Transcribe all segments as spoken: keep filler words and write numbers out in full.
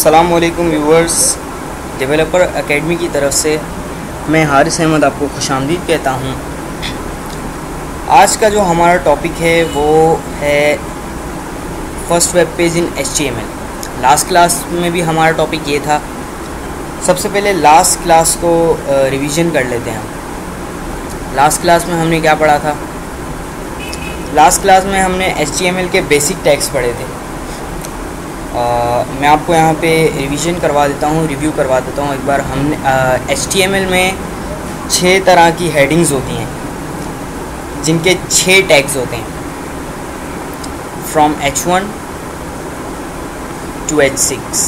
अस्सलाम वालेकुम viewers, developer academy की तरफ से मैं हारिस अहमद आपको खुशामदीद कहता हूँ। आज का जो हमारा टॉपिक है वो है first web page in H T M L. Last class में भी हमारा टॉपिक ये था। सबसे पहले लास्ट क्लास को रिवीजन कर लेते हैं हम। लास्ट क्लास में हमने क्या पढ़ा था? लास्ट क्लास में हमने एच टी एम एल के बेसिक टैग्स पढ़े थे। Uh, मैं आपको यहाँ पे रिवीजन करवा देता हूँ, रिव्यू करवा देता हूँ एक बार। हमने एच टी एम एल में छः तरह की हेडिंग्स होती हैं जिनके छः टैग्स होते हैं, from H one to H six.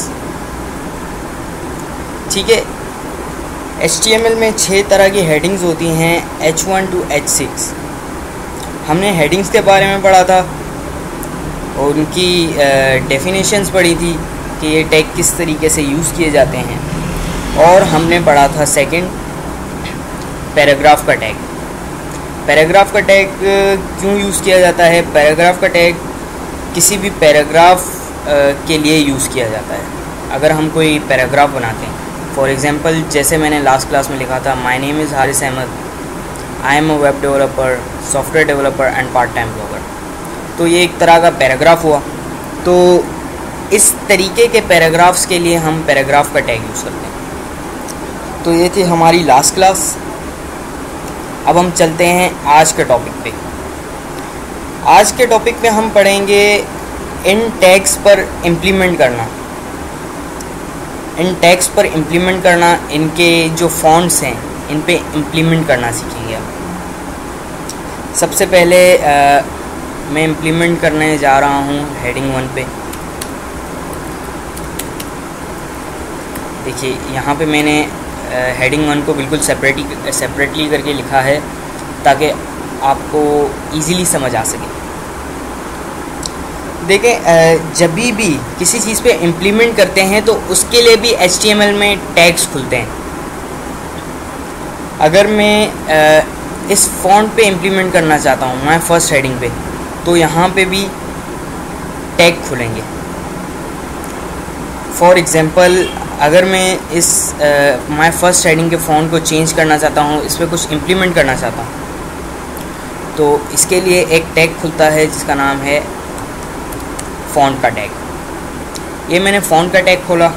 ठीक है, एच टी एम एल में छः तरह की हेडिंग्स होती हैं, H one to H six. हमने हेडिंग्स के बारे में पढ़ा था और उनकी डेफिनेशंस पढ़ी थी कि ये टैग किस तरीके से यूज़ किए जाते हैं। और हमने पढ़ा था सेकंड, पैराग्राफ का टैग। पैराग्राफ का टैग क्यों यूज़ किया जाता है? पैराग्राफ का टैग किसी भी पैराग्राफ के लिए यूज़ किया जाता है। अगर हम कोई पैराग्राफ बनाते हैं, फॉर एग्ज़ाम्पल जैसे मैंने लास्ट क्लास में लिखा था, my name is Haris Ahmed, I am a web developer, software developer and part time blogger. तो ये एक तरह का पैराग्राफ हुआ। तो इस तरीके के पैराग्राफ्स के लिए हम पैराग्राफ का टैग यूज़ करते हैं। तो ये थी हमारी लास्ट क्लास। अब हम चलते हैं आज के टॉपिक पे। आज के टॉपिक पे हम पढ़ेंगे इन टैग्स पर इम्प्लीमेंट करना। इन टैग्स पर इम्प्लीमेंट करना, इनके जो फॉन्ट्स हैं इन पे इम्प्लीमेंट करना सीखेंगे आप। सबसे पहले आ, मैं इम्प्लीमेंट करने जा रहा हूँ हेडिंग वन पे। देखिए यहाँ पे मैंने हेडिंग वन को बिल्कुल सेपरेटली सेपरेटली करके लिखा है ताकि आपको इजीली समझ आ सके। देखें, जब भी किसी चीज़ पे इम्प्लीमेंट करते हैं तो उसके लिए भी एच टी एम एल में टैग्स खुलते हैं। अगर मैं इस फॉन्ट पे इम्प्लीमेंट करना चाहता हूँ, मैं फर्स्ट हेडिंग पे, तो यहाँ पे भी टैग खुलेंगे। फॉर एग्ज़ाम्पल अगर मैं इस माय फर्स्ट हेडिंग के फ़ॉन्ट को चेंज करना चाहता हूँ, इस पर कुछ इम्प्लीमेंट करना चाहता हूँ, तो इसके लिए एक टैग खुलता है जिसका नाम है फ़ॉन्ट का टैग। ये मैंने फ़ॉन्ट का टैग खोला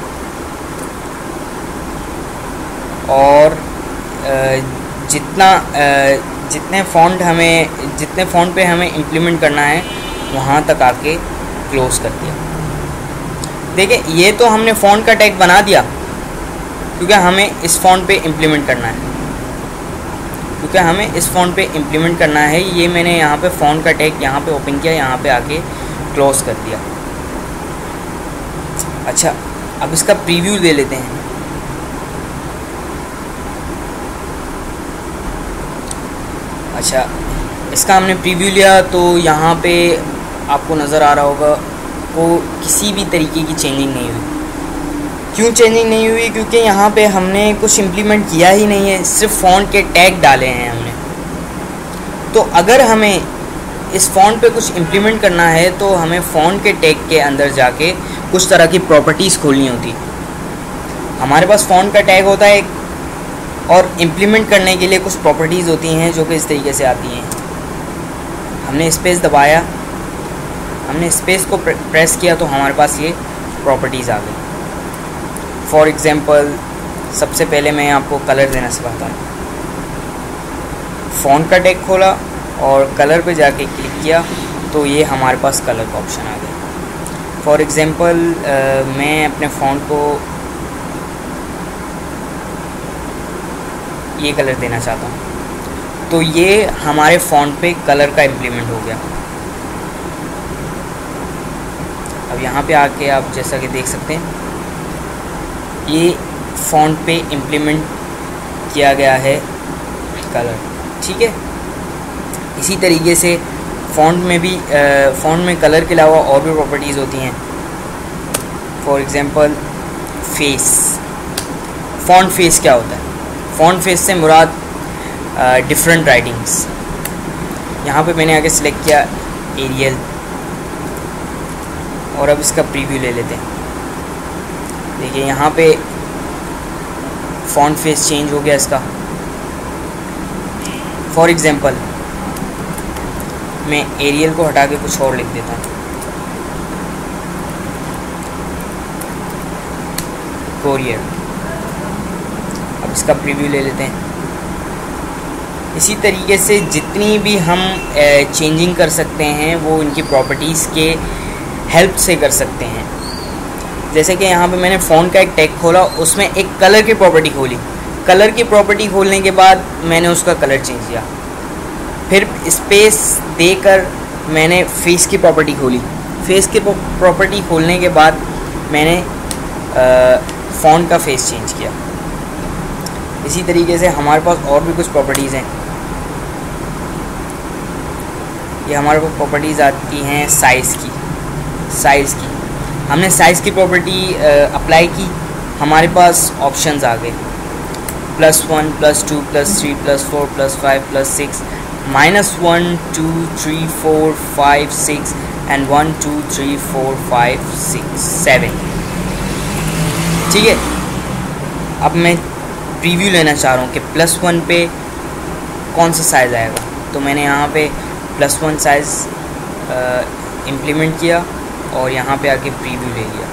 और जितना जितने फ़ॉन्ट हमें जितने फ़ॉन्ट पे हमें इम्प्लीमेंट करना है वहाँ तक आके क्लोज़ कर दिया। देखिए ये तो हमने फ़ॉन्ट का टैग बना दिया क्योंकि हमें इस फ़ॉन्ट पे इम्प्लीमेंट करना है क्योंकि हमें इस फ़ॉन्ट पे इम्प्लीमेंट करना है। ये मैंने यहाँ पे फ़ॉन्ट का टैग यहाँ पे ओपन किया, यहाँ पे आके क्लोज़ कर दिया। अच्छा, अब इसका प्रीव्यू ले लेते हैं। अच्छा, इसका हमने प्रीव्यू लिया तो यहाँ पे आपको नज़र आ रहा होगा वो किसी भी तरीके की चेंजिंग नहीं हुई। क्यों चेंजिंग नहीं हुई? क्योंकि यहाँ पे हमने कुछ इम्प्लीमेंट किया ही नहीं है, सिर्फ फ़ॉन्ट के टैग डाले हैं हमने। तो अगर हमें इस फ़ॉन्ट पे कुछ इम्प्लीमेंट करना है तो हमें फ़ॉन्ट के टैग के अंदर जाके कुछ तरह की प्रॉपर्टीज़ खोलनी होती। हमारे पास फ़ॉन्ट का टैग होता है और इम्प्लीमेंट करने के लिए कुछ प्रॉपर्टीज़ होती हैं जो कि इस तरीके से आती हैं। हमने स्पेस दबाया, हमने स्पेस को प्रेस किया तो हमारे पास ये प्रॉपर्टीज़ आ गई। फॉर एग्ज़ाम्पल सबसे पहले मैं आपको कलर देना सिखाता हूँ। फ़ॉन्ट का टैग खोला और कलर पे जाके क्लिक किया तो ये हमारे पास कलर का ऑप्शन आ गया। फॉर एग्ज़ाम्पल मैं अपने फ़ॉन्ट को ये कलर देना चाहता हूँ तो ये हमारे फ़ॉन्ट पे कलर का इम्प्लीमेंट हो गया। अब यहाँ पे आके आप जैसा कि देख सकते हैं ये फ़ॉन्ट पे इम्प्लीमेंट किया गया है कलर। ठीक है, इसी तरीके से फ़ॉन्ट में भी फ़ॉन्ट में कलर के अलावा और भी प्रॉपर्टीज़ होती हैं। For example face. Font face क्या होता है? फ़ॉन्ट फेस से मुराद डिफरेंट राइटिंग्स। यहाँ पे मैंने आगे सिलेक्ट किया एरियल और अब इसका प्रीव्यू ले लेते हैं। देखिए यहाँ पे फॉन्ट फेस चेंज हो गया इसका। फॉर एग्जांपल मैं एरियल को हटा के कुछ और लिख देता हूँ, कोरियर। अब इसका प्रीव्यू ले लेते हैं। इसी तरीके से जितनी भी हम चेंजिंग कर सकते हैं वो इनकी प्रॉपर्टीज़ के हेल्प से कर सकते हैं। जैसे कि यहाँ पे मैंने फ़ॉन्ट का एक टैग खोला, उसमें एक कलर की प्रॉपर्टी खोली। कलर की प्रॉपर्टी खोलने के बाद मैंने उसका कलर चेंज किया। फिर स्पेस देकर मैंने फेस की प्रॉपर्टी खोली। फेस की प्रॉपर्टी खोलने के बाद मैंने फ़ॉन्ट का फेस चेंज किया। इसी तरीके से हमारे पास और भी कुछ प्रॉपर्टीज़ हैं। ये हमारे पास प्रॉपर्टीज़ आती हैं साइज़ की। साइज़ की हमने साइज़ की प्रॉपर्टी अप्लाई की, हमारे पास ऑप्शंस आ गए, plus one, plus two, plus three, plus four, plus five, plus six, minus one, two, three, four, five, six and one, two, three, four, five, six, seven. ठीक है, अब मैं preview लेना चाह रहा हूँ कि प्लस वन पे कौन सा साइज़ आएगा। तो मैंने यहाँ पे प्लस वन साइज़ इम्प्लीमेंट किया और यहाँ पे आके प्रीव्यू ले लिया।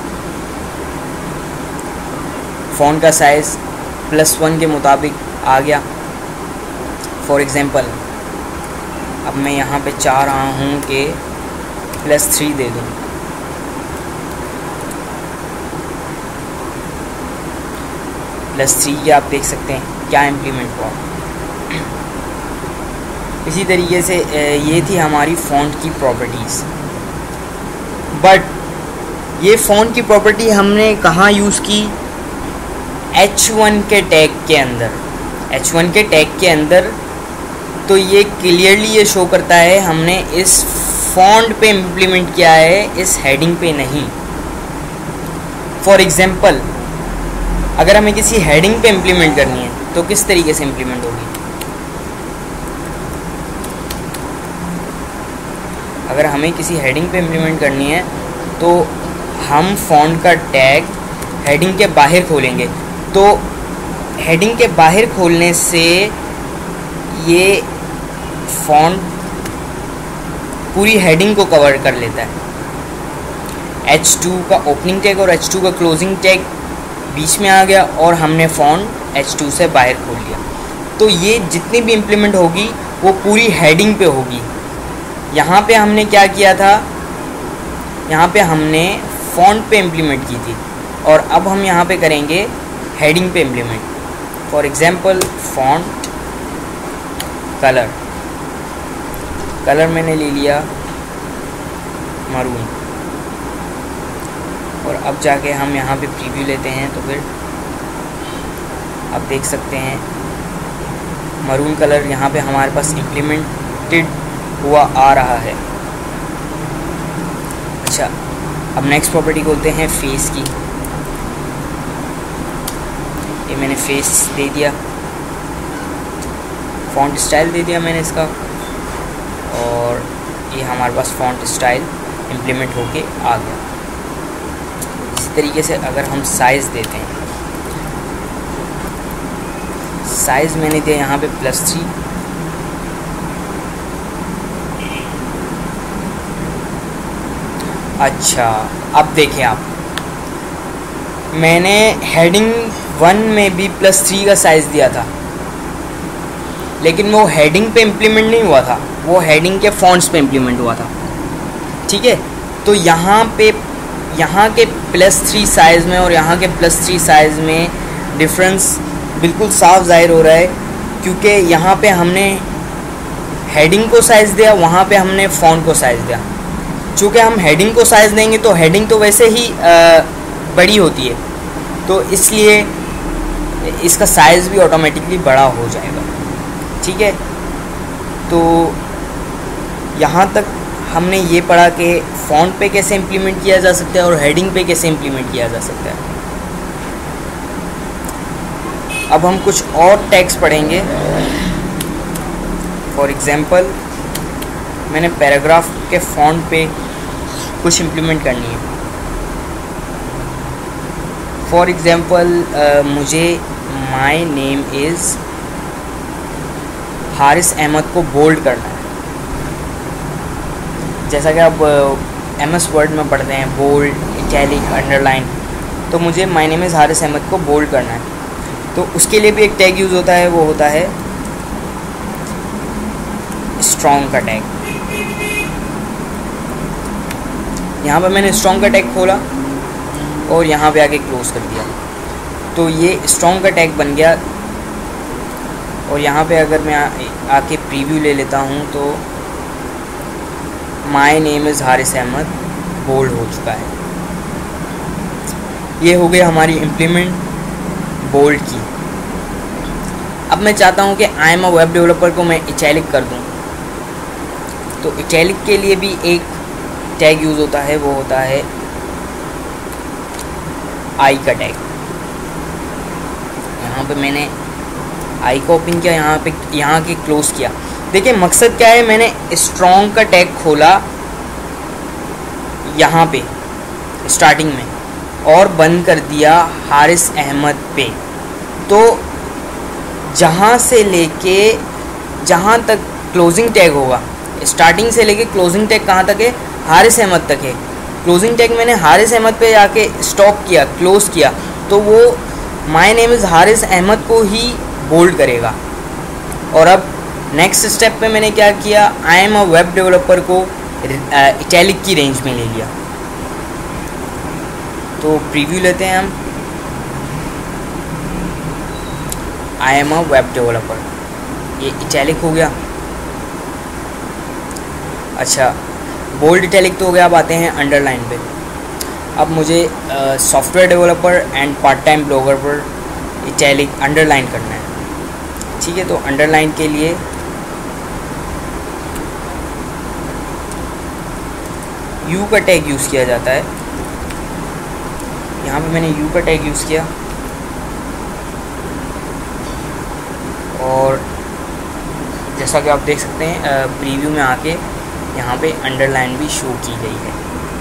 फ़ॉन्ट का साइज़ प्लस वन के मुताबिक आ गया। फॉर एग्ज़ाम्पल अब मैं यहाँ पे चाह रहा हूँ कि प्लस थ्री दे दूँ। प्लस थ्री के आप देख सकते हैं क्या इम्प्लीमेंट हुआ। इसी तरीके से ये थी हमारी फ़ॉन्ट की प्रॉपर्टीज़। बट ये फ़ॉन्ट की प्रॉपर्टी हमने कहाँ यूज़ की? एच वन के टैग के अंदर। एच वन के टैग के अंदर तो ये क्लियरली ये शो करता है हमने इस फ़ॉन्ट पे इम्प्लीमेंट किया है, इस हेडिंग पे नहीं। फॉर एग्ज़ाम्पल अगर हमें किसी हेडिंग पे इम्प्लीमेंट करनी है तो किस तरीके से इम्प्लीमेंट होगी? अगर हमें किसी हेडिंग पे इम्प्लीमेंट करनी है तो हम फ़ॉन्ट का टैग हेडिंग के बाहर खोलेंगे। तो हेडिंग के बाहर खोलने से ये फ़ॉन्ट पूरी हेडिंग को कवर कर लेता है। एच टू का ओपनिंग टैग और एच टू का क्लोजिंग टैग बीच में आ गया और हमने फ़ॉन्ट एच टू से बाहर खोल लिया। तो ये जितनी भी इम्प्लीमेंट होगी वो पूरी हेडिंग पे होगी। यहाँ पे हमने क्या किया था? यहाँ पे हमने फ़ॉन्ट पे इम्प्लीमेंट की थी और अब हम यहाँ पे करेंगे हेडिंग पे implement. For example font colour, colour मैंने ले लिया मरून और अब जाके हम यहाँ पे प्रीव्यू लेते हैं तो फिर आप देख सकते हैं मरून कलर यहाँ पे हमारे पास इम्प्लीमेंटेड हुआ आ रहा है। अच्छा, अब नेक्स्ट प्रॉपर्टी बोलते हैं फेस की। ये मैंने फेस दे दिया, फ़ॉन्ट स्टाइल दे दिया मैंने इसका और ये हमारे पास फ़ॉन्ट स्टाइल इम्प्लीमेंट होके आ गया। इसी तरीके से अगर हम साइज़ देते हैं, साइज़ मैंने दिया यहाँ पे प्लस थ्री। अच्छा, अब देखें आप, मैंने हेडिंग वन में भी प्लस थ्री का साइज़ दिया था लेकिन वो हेडिंग पे इम्प्लीमेंट नहीं हुआ था, वो हेडिंग के फॉन्ट्स पे इम्प्लीमेंट हुआ था। ठीक है, तो यहाँ पे यहाँ के प्लस थ्री साइज़ में और यहाँ के प्लस थ्री साइज़ में डिफरेंस बिल्कुल साफ ज़ाहिर हो रहा है क्योंकि यहाँ पे हमने हेडिंग को साइज़ दिया, वहाँ पे हमने फ़ॉन्ट को साइज़ दिया। चूँकि हम हेडिंग को साइज़ देंगे तो हेडिंग तो वैसे ही आ, बड़ी होती है, तो इसलिए इसका साइज़ भी ऑटोमेटिकली बड़ा हो जाएगा। ठीक है, तो यहाँ तक हमने ये पढ़ा कि फ़ॉन्ट पे कैसे इम्प्लीमेंट किया जा सकता है और हेडिंग पे कैसे इम्प्लीमेंट किया जा सकता है। अब हम कुछ और टैग्स पढ़ेंगे। फॉर एग्ज़ाम्पल मैंने पैराग्राफ के फ़ॉन्ट पे कुछ इम्प्लीमेंट करनी है। फॉर एग्ज़ाम्पल मुझे my name is Haris Ahmed को बोल्ड करना है, जैसा कि आप एम एस वर्ड में पढ़ते हैं बोल्ड, इटैलिक, अंडरलाइन, तो मुझे my name is Haris Ahmed को बोल्ड करना है। तो उसके लिए भी एक टैग यूज़ होता है, वो होता है स्ट्रॉन्ग का टैग। यहाँ पर मैंने स्ट्रॉन्ग का टैग खोला और यहाँ पे आके क्लोज़ कर दिया, तो ये स्ट्रॉन्ग का टैग बन गया। और यहाँ पे अगर मैं आ, आके प्रीव्यू ले लेता हूँ तो my name is Haris Ahmed bold हो चुका है। ये हो गई हमारी इम्प्लीमेंट बोल्ड की। अब मैं चाहता हूँ कि I am a web developer को मैं इटैलिक कर दूँ, तो इटैलिक के लिए भी एक टैग यूज़ होता है, वो होता है आई का टैग। यहाँ पे मैंने आई को ओपन किया, यहाँ पे यहाँ के क्लोज़ किया। देखिए मकसद क्या है, मैंने स्ट्रॉन्ग का टैग खोला यहाँ पे स्टार्टिंग में और बंद कर दिया हारिस अहमद पे। तो जहाँ से लेके जहाँ तक क्लोजिंग टैग होगा, स्टार्टिंग से लेके क्लोजिंग टैग कहाँ तक है, हारिस अहमद तक है। क्लोजिंग टैग मैंने हारिस अहमद पे जाके स्टॉप किया, क्लोज किया, तो वो my name is Haris Ahmed को ही बोल्ड करेगा। और अब नेक्स्ट स्टेप पे मैंने क्या किया, I am a web developer को इटैलिक की रेंज में ले लिया। तो प्रीव्यू लेते हैं हम, I am a web developer, ये इटैलिक हो गया। अच्छा, बोल्ड इटैलिक तो हो गया। अब आते हैं अंडरलाइन पे। अब मुझे software developer and part time blogger पर इटैलिक अंडरलाइन करना है, ठीक है। तो अंडरलाइन के लिए यू का टैग यूज़ किया जाता है। यहाँ पे मैंने यू का टैग यूज़ किया और जैसा कि आप देख सकते हैं प्रीव्यू में आके यहाँ पे अंडरलाइन भी शो की गई है,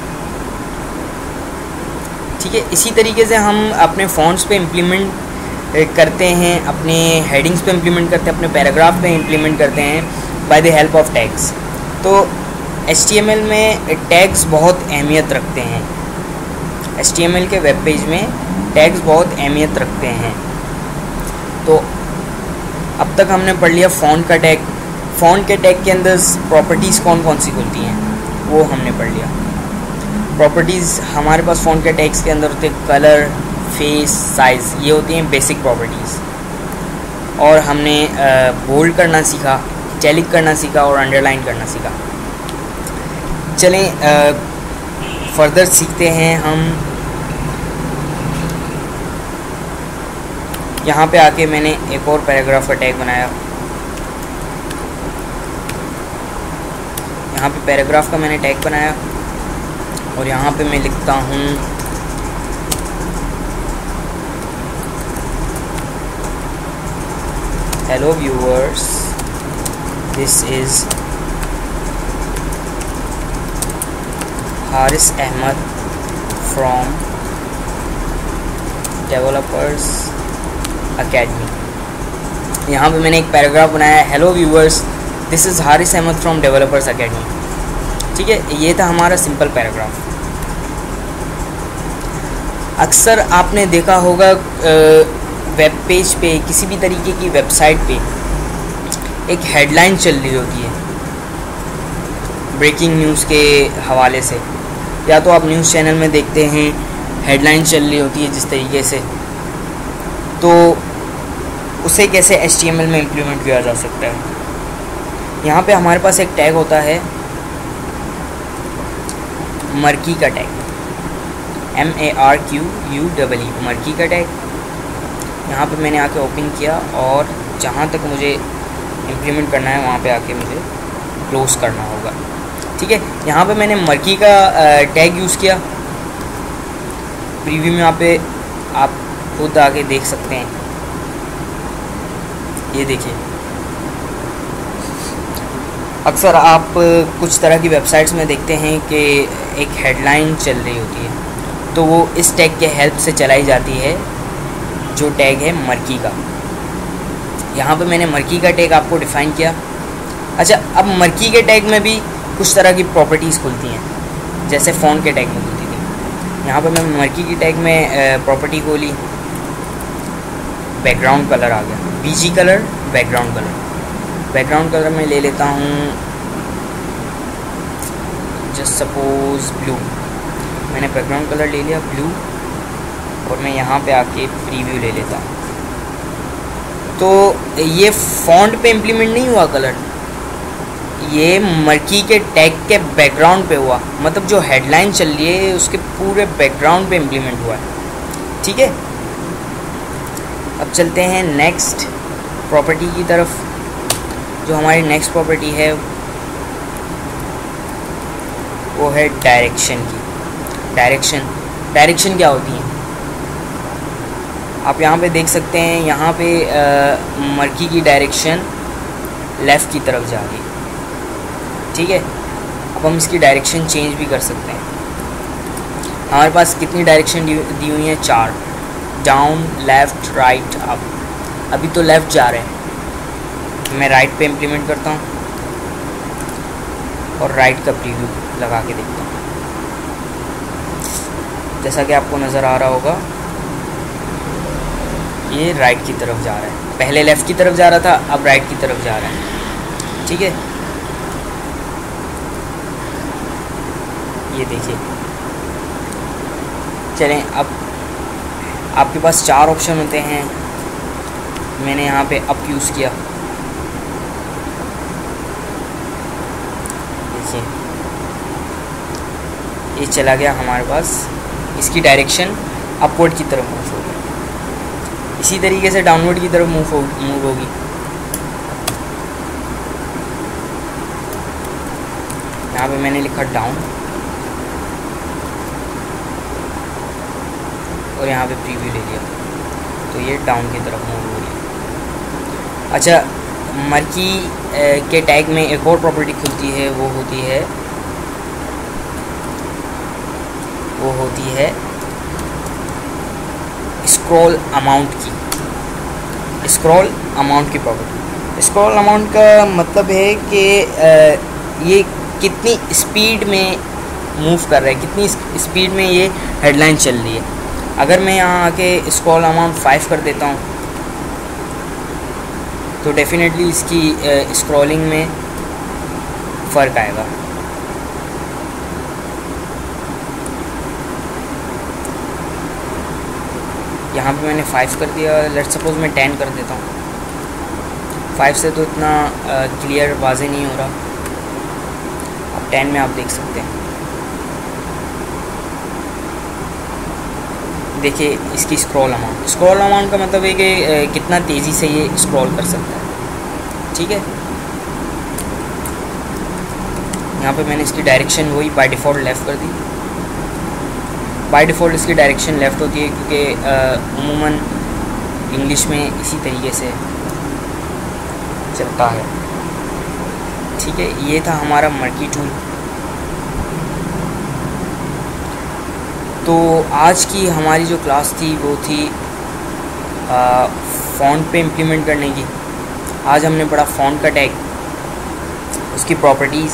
ठीक है। इसी तरीके से हम अपने फॉन्ट्स पे इम्प्लीमेंट करते हैं, अपने हेडिंग्स पे इम्प्लीमेंट करते हैं, अपने पैराग्राफ पे इम्प्लीमेंट करते हैं by the help of tags. तो एच टी एम एल में टैग्स बहुत अहमियत रखते हैं। एच टी एम एल के वेब पेज में टैग्स बहुत अहमियत रखते हैं। तो अब तक हमने पढ़ लिया फ़ॉन्ट का टैग। फ़ॉन्ट के टैग के अंदर प्रॉपर्टीज़ कौन कौन सी होती हैं वो हमने पढ़ लिया। प्रॉपर्टीज़ हमारे पास फ़ॉन्ट के टैग्स के अंदर होते हैं कलर, फेस, साइज़, ये होती हैं बेसिक प्रॉपर्टीज़। और हमने बोल्ड करना सीखा, इटैलिक करना सीखा और अंडरलाइन करना सीखा। चलें फर्दर सीखते हैं हम। यहाँ पे आके मैंने एक और पैराग्राफ का टैग बनाया। यहाँ पे पैराग्राफ का मैंने टैग बनाया और यहाँ पे मैं लिखता हूँ hello viewers, this is Haris Ahmed from developers academy. यहाँ पे मैंने एक पैराग्राफ बनाया, hello viewers, this is Haris Ahmed from developers academy, ठीक है। ये था हमारा सिंपल पैराग्राफ। अक्सर आपने देखा होगा वेब पेज पे, किसी भी तरीके की वेबसाइट पे एक हेडलाइन चल रही होती है ब्रेकिंग न्यूज़ के हवाले से, या तो आप न्यूज़ चैनल में देखते हैं हेडलाइन चल रही होती है जिस तरीके से, तो उसे कैसे एच टी एम एल में इम्प्लीमेंट किया जा सकता है। यहाँ पे हमारे पास एक टैग होता है मर्की का tag, M A R Q U double E, marquee का टैग। यहाँ पे मैंने आके ओपन किया और जहाँ तक मुझे इम्प्लीमेंट करना है वहाँ पे आके मुझे क्लोज करना होगा, ठीक है। यहाँ पे मैंने मर्की का टैग यूज़ किया। प्रीव्यू में यहाँ पे आप खुद आके देख सकते हैं, ये देखिए। अक्सर आप कुछ तरह की वेबसाइट्स में देखते हैं कि एक हेडलाइन चल रही होती है तो वो इस टैग के हेल्प से चलाई जाती है, जो टैग है मर्की का। यहाँ पे मैंने मर्की का टैग आपको डिफ़ाइन किया। अच्छा, अब मर्की के टैग में भी कुछ तरह की प्रॉपर्टीज़ खुलती हैं, जैसे फ़ॉन्ट के टैग में खुलती थी। यहाँ पे मैं मर्की की टैग में प्रॉपर्टी खोली, बैकग्राउंड कलर आ गया, BG colour, background colour. Background colour में ले लेता हूँ जस्ट सपोज ब्लू। मैंने बैकग्राउंड कलर ले लिया ब्लू, और मैं यहाँ पे आके प्रीव्यू ले लेता हूँ। तो ये फ़ॉन्ट पे इम्प्लीमेंट नहीं हुआ कलर, ये मर्की के टैग के बैकग्राउंड पे हुआ, मतलब जो हेडलाइन चल रही है उसके पूरे बैकग्राउंड पे इम्प्लीमेंट हुआ है। ठीक है, अब चलते हैं नेक्स्ट प्रॉपर्टी की तरफ। जो हमारी नेक्स्ट प्रॉपर्टी है वो है डायरेक्शन की। डायरेक्शन डायरेक्शन क्या होती है, आप यहाँ पे देख सकते हैं। यहाँ पे आ, मर्की की डायरेक्शन लेफ़्ट की तरफ जा रही है। ठीक है, अब हम इसकी डायरेक्शन चेंज भी कर सकते हैं। हमारे पास कितनी डायरेक्शन दी हुई हैं? चार, डाउन, लेफ़्ट, राइट, अप। अभी तो लेफ़्ट जा रहे हैं, मैं राइट पे इम्प्लीमेंट करता हूँ और राइट का प्रीव्यू लगा के देखता हूँ। जैसा कि आपको नज़र आ रहा होगा, ये राइट की तरफ जा रहा है। पहले लेफ़्ट की तरफ जा रहा था, अब राइट की तरफ जा रहा है। ठीक है, ये देखिए। चलें, अब आपके पास चार ऑप्शन होते हैं, मैंने यहाँ पे अप यूज़ किया। देखिए, ये चला गया हमारे पास, इसकी डायरेक्शन अपवर्ड की तरफ मूव होगी। इसी तरीके से डाउनवर्ड की तरफ मूव हो मूव होगी। यहाँ पे मैंने लिखा डाउन और यहाँ पे प्रीव्यू ले लिया, तो ये डाउन की तरफ मूव हो रही है। अच्छा, मर्की के टैग में एक और प्रॉपर्टी खुलती है, वो होती है वो होती है स्क्रॉल अमाउंट की। स्क्रॉल अमाउंट की प्रॉपर्टी। स्क्रॉल अमाउंट का मतलब है कि ये कितनी स्पीड में मूव कर रहा है, कितनी स्पीड में ये हेडलाइन चल रही है। अगर मैं यहाँ आके स्क्रॉल अमाउंट फाइव कर देता हूँ तो डेफिनेटली इसकी स्क्रॉलिंग में फ़र्क आएगा। यहाँ पे मैंने फाइव कर दिया, लेट्स सपोज मैं टेन कर देता हूँ। फाइव से तो इतना क्लियर वाज़े नहीं हो रहा, अब टेन में आप देख सकते हैं। देखिए इसकी स्क्रॉल अमाउंट। स्क्रॉल अमाउंट का मतलब है कि कितना तेज़ी से ये स्क्रॉल कर सकता है। ठीक है, यहाँ पे मैंने इसकी डायरेक्शन वही बाय डिफ़ॉल्ट लेफ़्ट कर दी। बाय डिफ़ॉल्ट इसकी डायरेक्शन लेफ़्ट होती है क्योंकि उमूमन इंग्लिश में इसी तरीके से चलता है। ठीक है, ये था हमारा मर्की टूल। तो आज की हमारी जो क्लास थी वो थी फ़ॉन्ट पे इम्प्लीमेंट करने की। आज हमने पढ़ा फ़ॉन्ट का टैग, उसकी प्रॉपर्टीज़,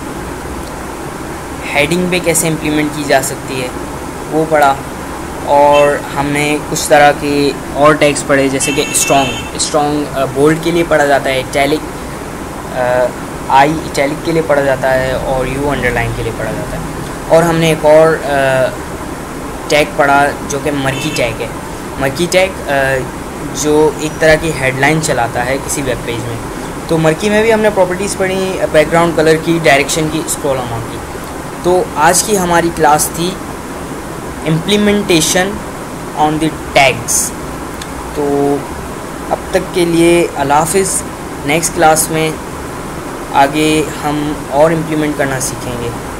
हेडिंग पे कैसे इम्प्लीमेंट की जा सकती है वो पढ़ा, और हमने कुछ तरह के और टैग्स पढ़े जैसे कि स्ट्रॉन्ग। स्ट्रॉन्ग बोल्ड के लिए पढ़ा जाता है, इटैलिक आई इटैलिक के लिए पढ़ा जाता है, और यू अंडरलाइन के लिए पढ़ा जाता है। और हमने एक और टैग पढ़ा जो कि मर्की टैग है। मर्की टैग जो एक तरह की हेडलाइन चलाता है किसी वेब पेज में। तो मर्की में भी हमने प्रॉपर्टीज़ पढ़ी, बैकग्राउंड कलर की, डायरेक्शन की, स्क्रॉल अमाउंट की। तो आज की हमारी क्लास थी इम्प्लीमेंटेशन ऑन द टैग्स। तो अब तक के लिए अल्लाह हाफ़िज़। नेक्स्ट क्लास में आगे हम और इम्प्लीमेंट करना सीखेंगे।